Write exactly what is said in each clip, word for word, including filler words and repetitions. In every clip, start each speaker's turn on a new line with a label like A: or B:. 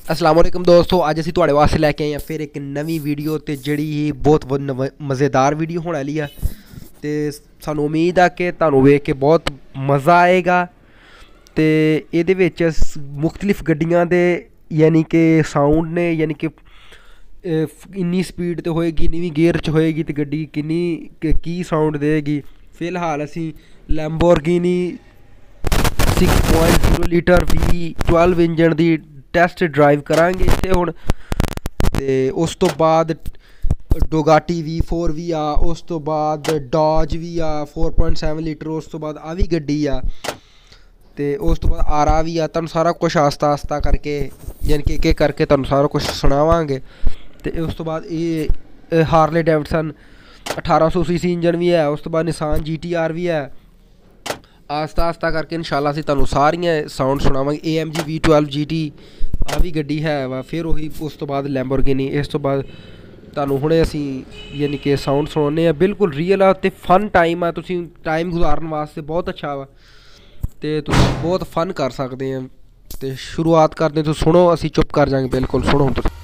A: अस्सलाम वालेकुम दोस्तों, अज असीं तुहाडे वास्ते लैके आए हैं फिर एक नवीं वीडियो ते जेह्ड़ी बहुत मज़ेदार वीडियो होने आह्ली है। ते सानूं उम्मीद है कि तुहानूं वेख के बहुत मज़ा आएगा। ते एह्दे विच मुख्तलिफ गड्डियां दे यानी कि साउंड ने, यानी कि इन्नी स्पीड ते होएगी, नीवीं गियर च होएगी ते गड्डी किन्नी की साउंड देगी। फिलहाल असीं Lamborghini six point zero litre V twelve engine दी टैस्ट ड्राइव करांगे इत्थे हुण। ते उस तो बाद डोगाटी वी फोर भी आ, उस तो बाद डॉज भी आ फोर पॉइंट सैवन लीटर, उस तो बाद आ भी गड्डी आ, ते उस तो बाद आरा भी आ। तुहानूं सारा कुछ आस्ता आस्ता करके यानी कि एक एक करके तुहानूं सारा कुछ सनावांगे। ते उस तो बाद ये हार्ले डेविडसन अठारह सौ सी सी इंजन भी है, उस तो बाद निसान जी टी आर भी है। आस्ता आस्ता करके इंशाल्लाह असीं तुहानूं सारियां साउंड सुनावांगे। A M G V twelve G T आ भी गड्डी है वा, फिर वही उस तो बाद लैम्बोर्गिनी। इस तो बाद तुहानूं हुणे असीं यानी कि साउंड सुनाने आ, बिल्कुल रियल आ ते फन टाइम आ। तुसीं टाइम गुजारन वास्ते बहुत अच्छा वा ते तुसीं बहुत फन कर सकदे आ। ते शुरुआत करदे तुस सुनो, असीं चुप कर जांगे, बिल्कुल सुनो हुण तुसीं।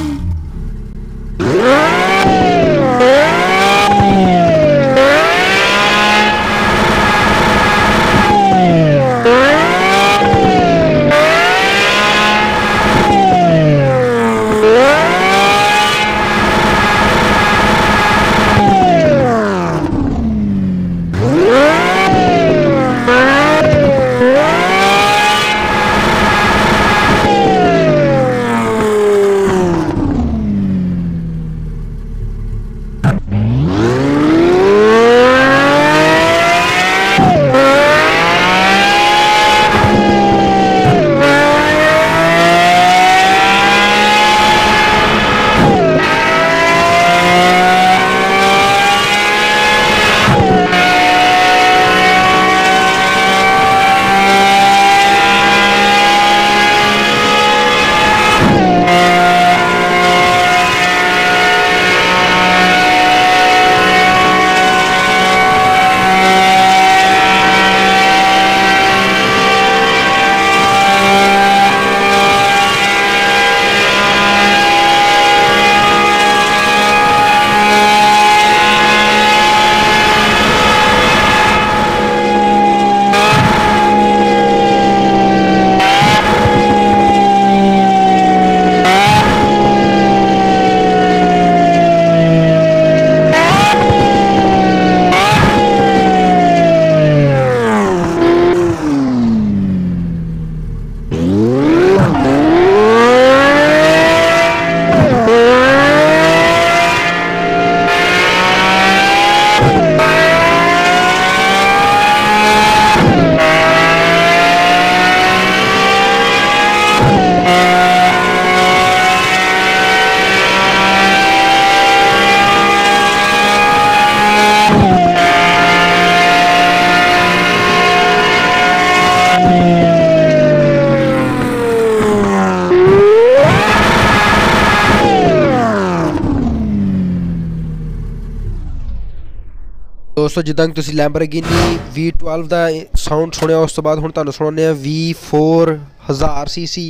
A: दोस्तों जिद्दां कि तुसीं लैम्बोर्गिनी वी ट्वेल्व का साउंड सुनिया, उस तो बाद हुण तुहानूं सुणाने आ वी फोर हज़ार सी सी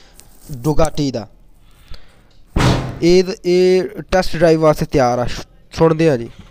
A: डोगाटी दा। एह् टैस्ट ड्राइव वास्ते तैयार आ, सुनदे आ जी।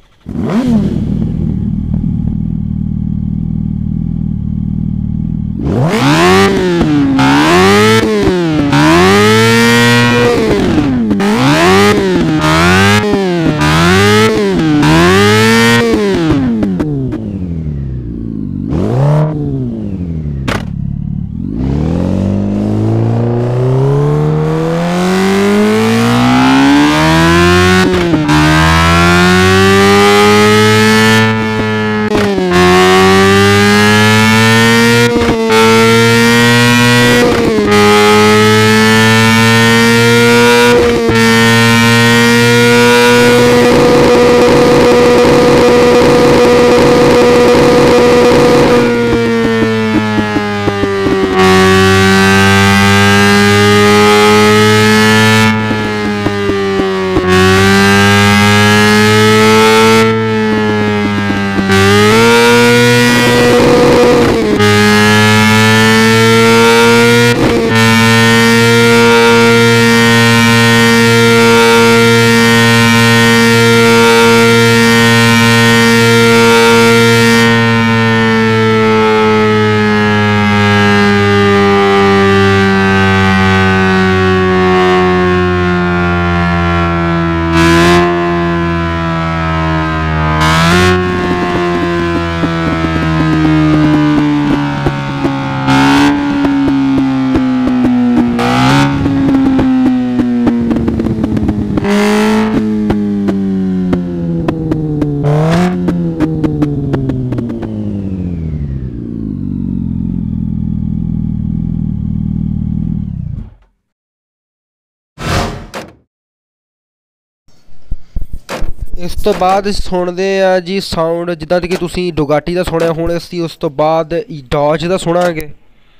A: ਉਸ ਤੋਂ ਬਾਅਦ ਸੁਣਦੇ ਆ ਜੀ ਸਾਊਂਡ, ਜਿੱਦਾਂ ਕਿ ਤੁਸੀਂ ਡੁਗਾਟੀ ਦਾ ਸੁਣਿਆ ਹੁਣ, ਅਸੀਂ ਉਸ ਤੋਂ ਬਾਅਦ ਡੌਜ ਦਾ ਸੁਣਾਂਗੇ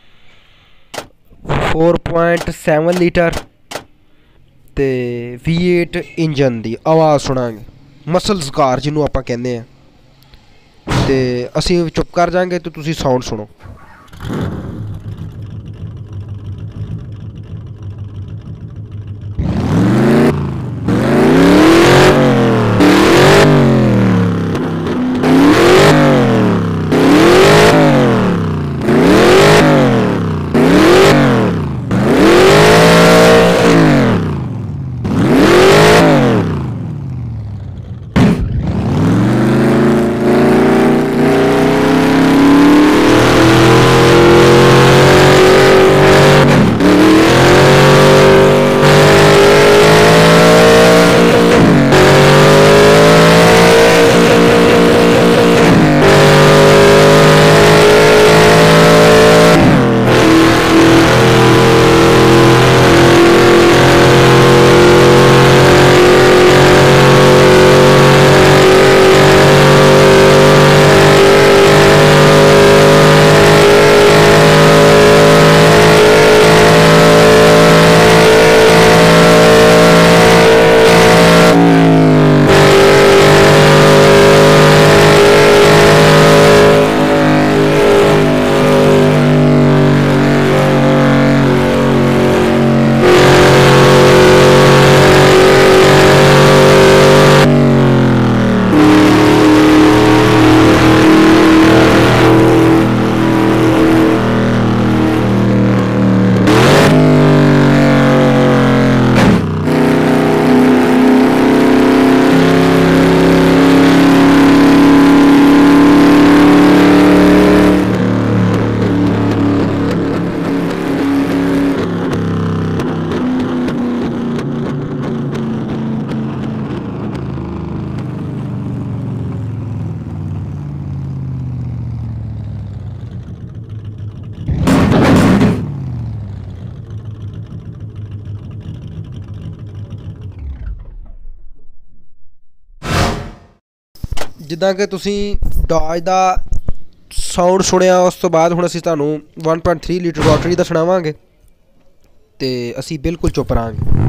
A: फोर पॉइंट सैवन लीटर ਤੇ वी एट इंजन ਦੀ ਆਵਾਜ਼ ਸੁਣਾਂਗੇ, ਮਸਲਸ ਕਾਰ ਜਿਹਨੂੰ ਆਪਾਂ ਕਹਿੰਦੇ ਆ। ਤੇ ਅਸੀਂ ਚੁੱਪ ਕਰ ਜਾਾਂਗੇ ਤੇ ਤੁਸੀਂ ਸਾਊਂਡ ਸੁਣੋ। ਜਿੱਦਾਂ ਕਿ ਤੁਸੀਂ ਡੌਜ ਦਾ ਸਾਊਂਡ ਸੁਣਿਆ, ਉਸ ਤੋਂ ਬਾਅਦ ਹੁਣ ਅਸੀਂ ਤੁਹਾਨੂੰ one point three litre rotary ਦਾ ਸੁਣਾਵਾਂਗੇ ਤੇ ਅਸੀਂ ਬਿਲਕੁਲ ਚੁੱਪ ਰਹਾਂਗੇ।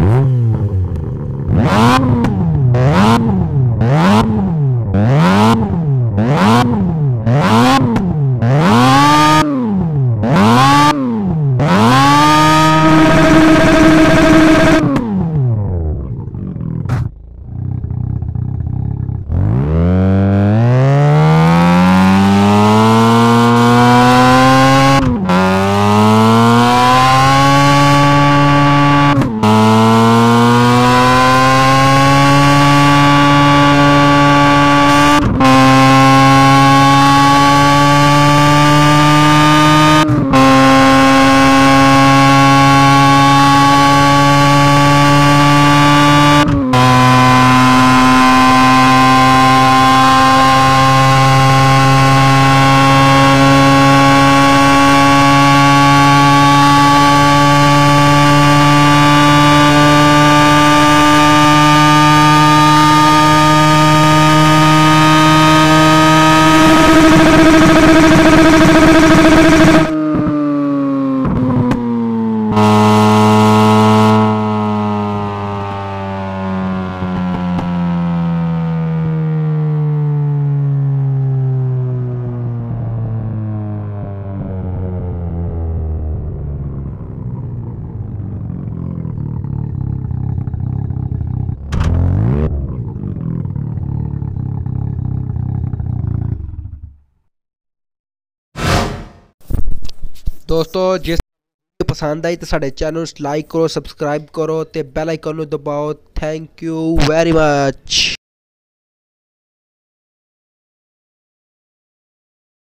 A: दोस्तों जिस पसंद आई तो साढ़े चैनल लाइक करो, सब्सक्राइब करो, तो बैल आइकन दबाओ। Thank you very much.